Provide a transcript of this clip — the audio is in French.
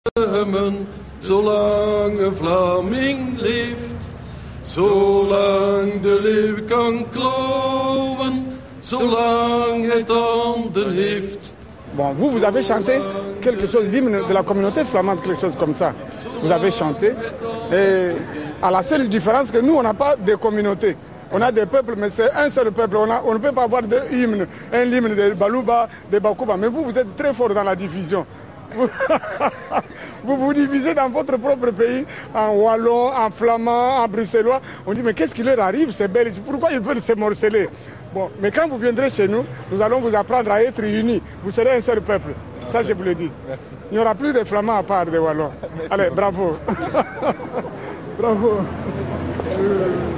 Zolang een Vlaming leeft, zolang de leeuw kan klauwen, zolang hij tanden heeft. Bon, vous avez chanté quelque chose, l'hymne de la communauté flamande, quelque chose comme ça. Vous avez chanté. Et à la seule différence que nous, on n'a pas de communauté. On a des peuples, mais c'est un seul peuple. On ne peut pas avoir deux hymnes. Un hymne de Balouba, de Bakouba. Mais vous êtes très fort dans la division. Vous vous divisez dans votre propre pays, en wallon, en flamand, en bruxellois. On dit, mais qu'est-ce qui leur arrive, ces belges? Pourquoi ils veulent se morceler? Bon, mais quand vous viendrez chez nous, nous allons vous apprendre à être unis. Vous serez un seul peuple. Ça, je vous le dis. Merci. Il n'y aura plus de flamands à part des wallons. Allez, bravo. Bravo.